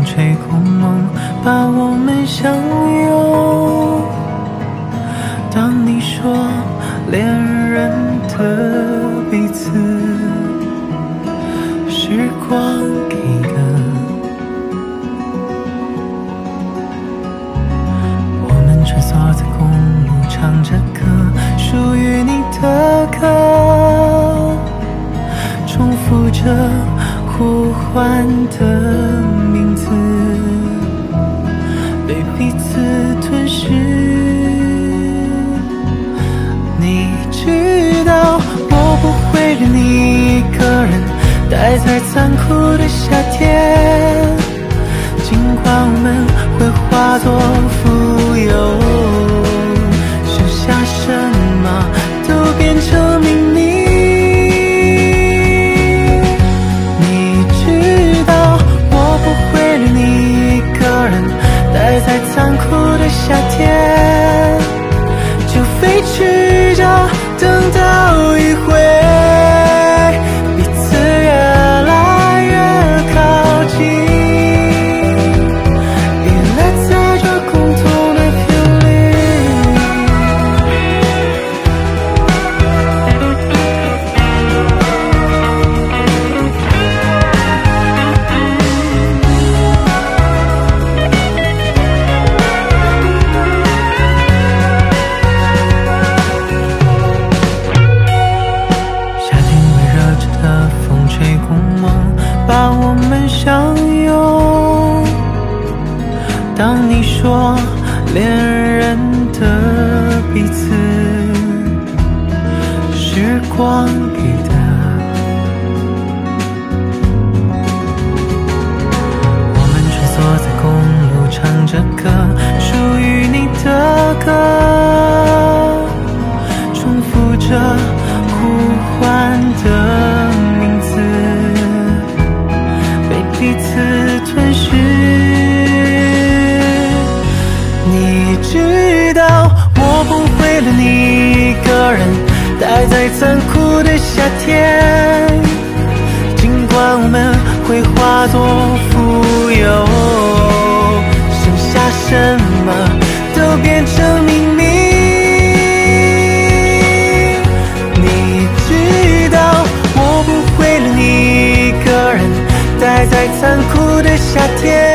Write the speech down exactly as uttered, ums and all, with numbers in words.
风吹过梦，把我们相拥。当你说恋人的彼此，时光给的，我们穿梭在公路，唱着歌，属于你的歌，重复着呼唤的名字，被彼此吞噬。你知道我不会留你一个人待在残酷的夏天，尽管我们会化作浮游，剩下什么都变成秘密。你知道我不会留你一个人待在残酷的夏天，就飞驰着等到一回彼此越来越靠近，依赖在这共同的频率。夏天微热着的风吹过梦，把我们相拥。当你说恋人的彼此，时光给的，我们穿梭在公路，唱着歌，属于你的歌，重复着呼唤的名字，被彼此吞噬。你知道我不会留你一个人待在残酷的夏天，尽管我们会化作浮游，剩下什么都变成秘密。你知道我不会留你一个人待在残酷的夏天，